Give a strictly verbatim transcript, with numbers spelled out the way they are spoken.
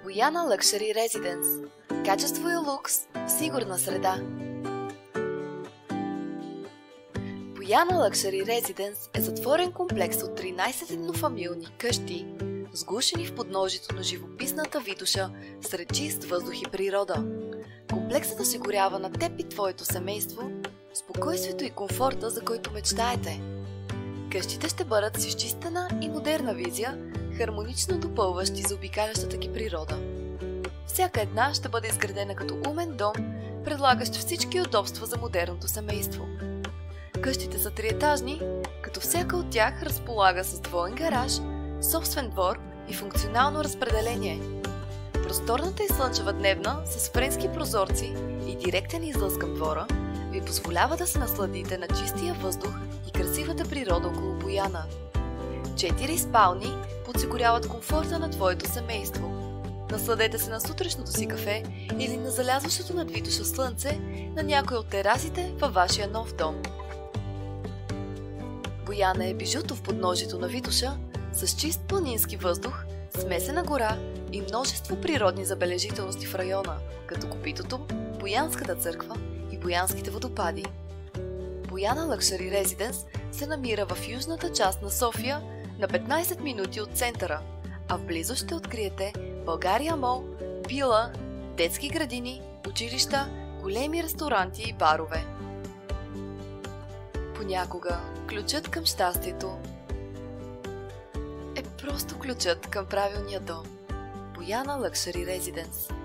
Бояна Luxury Residence. Качество и лукс в сигурна среда. Бояна Luxury Residence е затворен комплекс от тринайсет еднофамилни къщи, сгушени в подножието на живописната Витоша сред чист въздух и природа. Комплексът осигурява на теб и твоето семейство спокойствието и комфорта, за който мечтаете. Къщите ще бъдат с изчистена и модерна визия, хармонично допълващи заобикалящата ги природа. Всяка една ще бъде изградена като умен дом, предлагащ всички удобства за модерното семейство. Къщите са триетажни, като всяка от тях разполага с двоен гараж, собствен двор и функционално разпределение. Просторната и слънчева дневна с френски прозорци и директен излъз към двора ви позволява да се насладите на чистия въздух и красивата природа около Бояна. Четири спални подсигуряват комфорта на твоето семейство. Насладете се на сутрешното си кафе или на залязващото над Витоша слънце на някой от терасите във вашия нов дом. Бояна е бижуто в подножието на Витоша с чист планински въздух, смесена гора и множество природни забележителности в района, като Копитото, Боянската църква и Боянските водопади. Бояна Luxury Residence се намира в южната част на София на петнайсет минути от центъра, а в близост ще откриете България Мол, вила, детски градини, училища, големи ресторанти и барове. Понякога ключът към щастието е просто ключът към правилния дом. Бояна Luxury Residence.